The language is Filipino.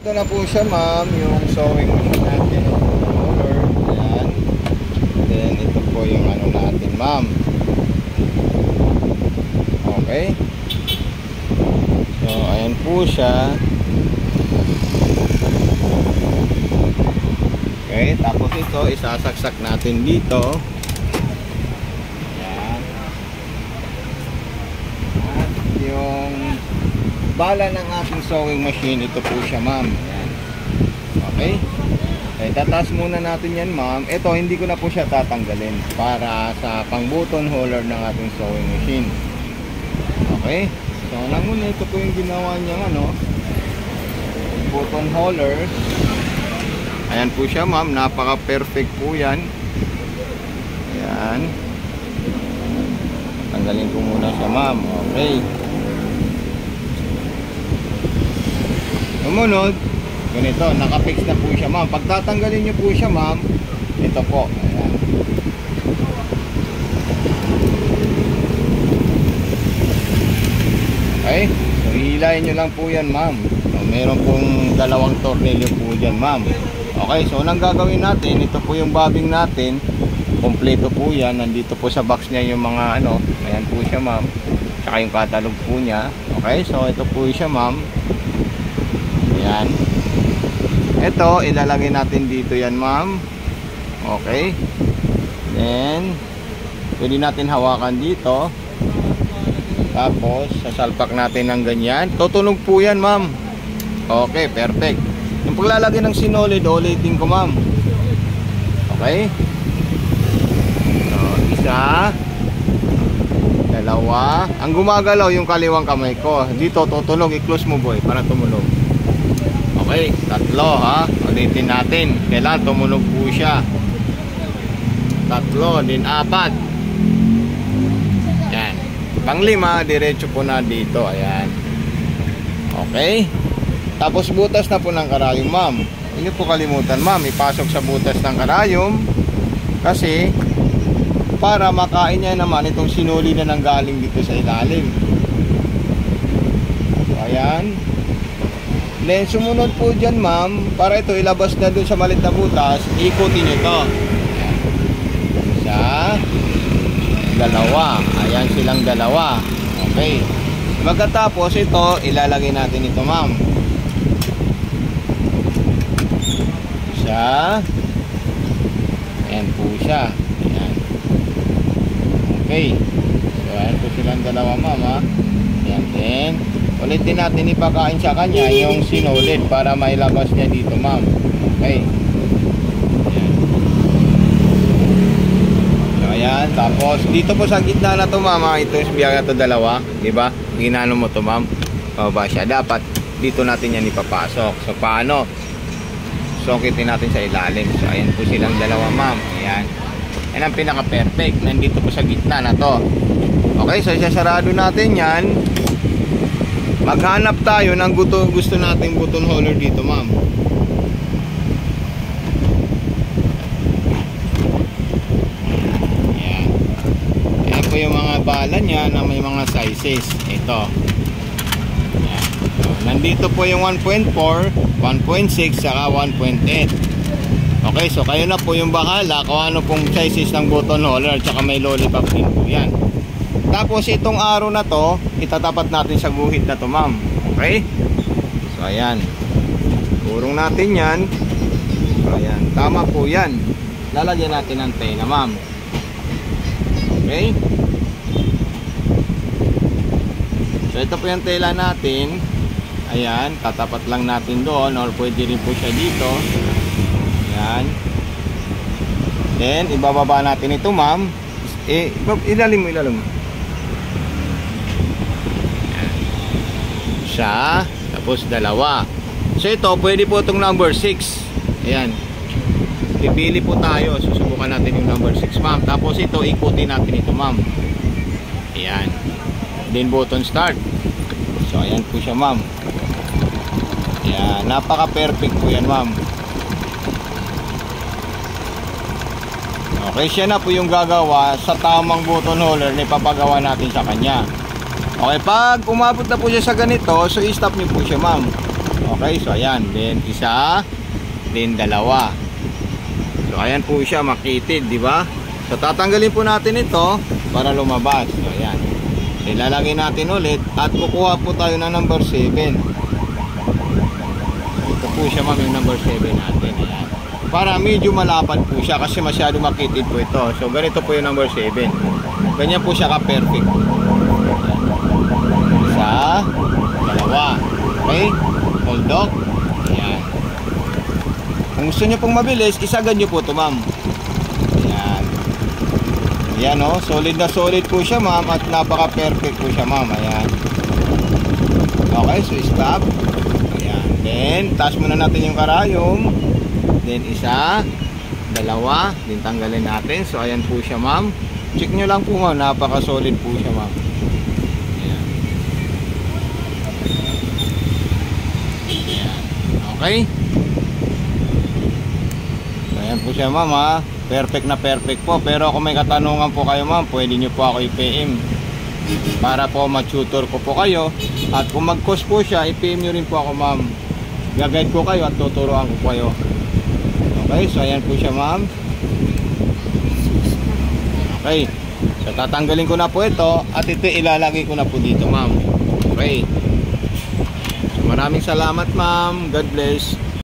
ito na po siya, ma'am, yung sewing machine natin, roller, ayan. Then ito po yung ano natin, ma'am. Okay, so ayan po siya. Okay, tapos ito isasaksak natin dito. Ayan. At yung bala ng ating sewing machine, ito po siya, ma'am. Ayan. Okay, tataas muna natin yan, ma'am. Ito hindi ko na po siya tatanggalin para sa pang button holder ng ating sewing machine. Okay, so alam mo na, ito po yung ginawa niyang ano, button holder. Ayan po siya, ma'am, napaka perfect po yan. Ayan, tanggalin ko muna siya, ma'am. Okay, sumunod, ganito, nakafix na po siya, ma'am. Pag tatanggalin nyo po siya, ma'am, ito po, ayan. Okay, so hihilahin nyo lang po yan, ma'am. So, meron pong dalawang tornilyo po dyan, ma'am. Okay, so anong gagawin natin? Ito po yung bobbing natin. Kompleto po yan. Nandito po sa box niya yung mga ano. Ayan po siya, ma'am. Tsaka yung catalog po niya. Okay, so ito po siya, ma'am. Ayan. Ito, ilalagay natin dito yan, ma'am. Okay. Then, pwede natin hawakan dito. Tapos, sasalpak natin ng ganyan. Tutunog po yan, ma'am. Okay, perfect. Yung paglalagay ng sinolid, ulitin ko, ma'am. Okay. So, isa, dalawa. Ang gumagalaw yung kaliwang kamay ko. Dito, tutunog. I-close mo, boy, para tumunog. Okay, tatlo, ha. Ulitin natin. Kailangan tumunog po siya. Tatlo, din apat. Yan. Panglima, diretso po na dito. Ayan. Okay. Tapos butas na po ng karayom, ma'am. Huwag niyo po kalimutan, ma'am, ipasok sa butas ng karayom. Kasi para makain niya naman itong sinuli na nanggaling dito sa ilalim. So, ayan. Then sumunod po dyan, ma'am, para ito ilabas na dun sa maliit na butas, ikutin nyo ito. Isa, dalawa. Ayan silang dalawa. Okay. Magkatapos ito, ilalagay natin ito, ma'am. Isa. Ayan po siya. Ayan. Okay. So, ayan po silang dalawa, ma'am, ha. Ayan din. Ulitin natin ipakain sa kanya yung sinulid para mailabas niya dito, ma'am. Okay. Ayan, tapos dito po sa gitna na to, mama, ito yung biyaga to dalawa, di ba? Ginano mo to, ma'am, pababa siya. Dapat dito natin yan ipapasok. So paano? Sokitin natin sa ilalim. So ayan po silang dalawa, ma'am. Ayan. Yan ang pinaka perfect. Nandito po sa gitna na to. Okay, so isasarado natin yan. Maghanap tayo ng gusto nating button holder dito, ma'am. Yung mga bala niya na may mga sizes. Ito. Ayan. So, nandito po yung 1.4, 1.6 saka 1.8. Okay, so kayo na po yung bahala kung ano pong sizes ng button holder, tsaka may lollipop din po yan. Tapos itong arrow na to, itatapat natin sa guhit na to, ma'am. Okay, so ayan, kurong natin yan. So ayan, tama po yan. Lalagyan natin ng tela, ma'am. Okay. So ito po yung tela natin. Ayan, tatapat lang natin doon, or pwede rin po siya dito. Ayan. Then ibababa natin ito, ma'am. Ilalim mo. Ayan. Isa, tapos dalawa. So ito, pwede po itong number 6. Ayan. Pipili po tayo. Susubukan natin yung number 6, ma'am. Tapos ito, ikutin natin ito, ma'am. Ayan. Then button start. So ayan po siya, ma'am. Ayan, napaka perfect po yan, ma'am. Okay, siya na po yung gagawa sa tamang button holder na ipapagawa natin sa kanya. Okay, pag umabot na po siya sa ganito, so i-stop niyo po siya, ma'am. Okay, so ayan. Then isa, then dalawa. So ayan po siya, makitid, di ba? So tatanggalin po natin ito para lumabas. So ayan. Ilalagay natin ulit at kukuha po tayo ng number 7. Ito po siya ma'am, yung number 7 natin. Ayan. Para medyo malapad po siya kasi masyado makitid po ito. So ganito po yung number 7. Ganyan po siya ka-perfect. Isa, dalawa. Okay? Hold up. Ayan. Kung gusto nyo pong mabilis, isagad nyo po ito ma'am. Ayan. Ayan o. Solid na solid po siya ma'am. At napaka-perfect po siya ma'am. Ayan. Okay, so stop. Ayan. Then, taas muna natin yung karayom. Then isa, dalawa, din tanggalin natin. So ayan po siya ma'am. Check nyo lang po ma'am, napaka-solid po siya ma'am. Ayan. Ayan. Okay. So ayan po siya ma'am ha. Perfect na perfect po. Pero kung may katanungan po kayo ma'am, pwede nyo po ako i-PM para po ma-tutor ko po kayo. At kung mag-course po siya, i-PM nyo rin po ako ma'am. Gag-guide ko kayo at tuturuan ko kayo. Okay, so ayan po siya ma'am. Okay, so tatanggalin ko na po ito at ito ilalagay ko na po dito ma'am. Okay, so maraming salamat ma'am. God bless.